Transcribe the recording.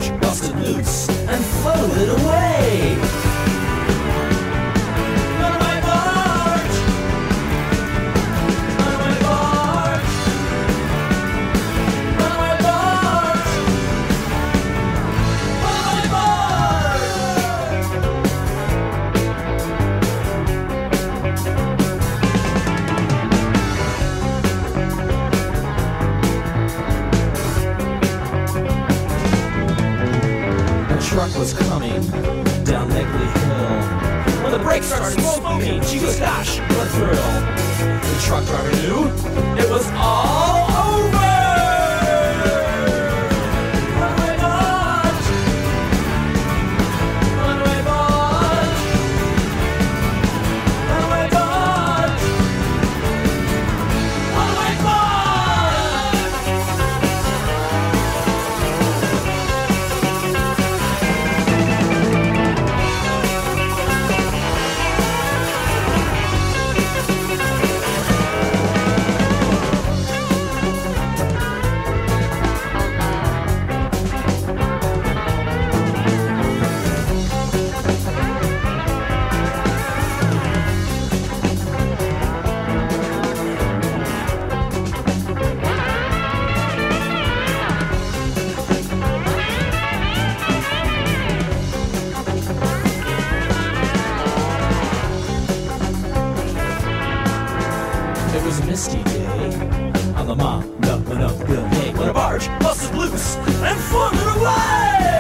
barge busted loose and floated away. Runaway barge! Runaway barge! Runaway barge! Runaway barge! A truck was coming down Negley Hill. When the brakes started smoking, she goes, gosh, what a thrill. The truck driver knew it was all over. Runaway barge! Runaway barge! Runaway barge! Runaway barge! It was a misty day on the Monument of Good Hay when a barge busted loose and floated away.